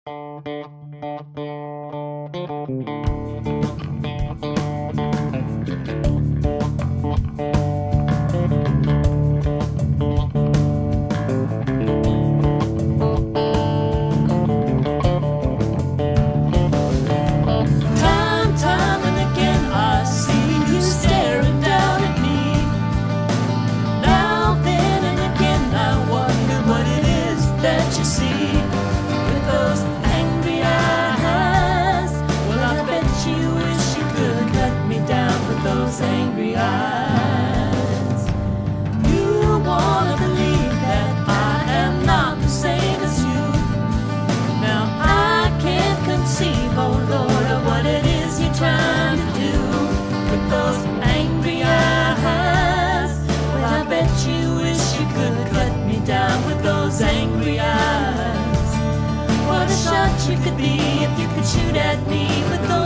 Angry eyes. You wanna believe that I am not the same as you. Now I can't conceive, oh Lord, of what it is you're trying to do with those angry eyes. Well, I bet you wish you could cut me down with those angry eyes. What a shot you could be if you could shoot at me with those